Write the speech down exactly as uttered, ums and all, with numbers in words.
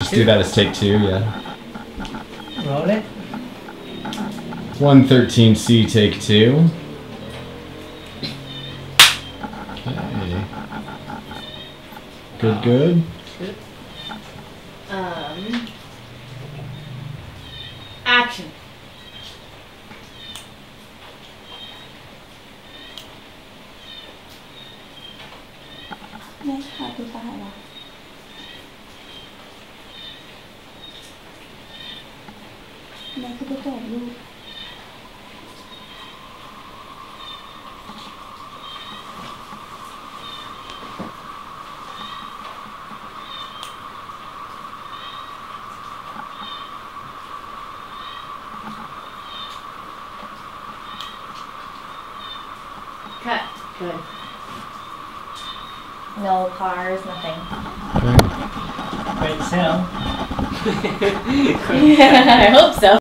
Just do that as take two, yeah. Roll it. one thirteen C, take two. Okay. Good, good. Good. Um. Action. Next card is what? แม่คือไปเปิดรูป Cut. Good. No cars, nothing. Okay. Great sell. I hope so.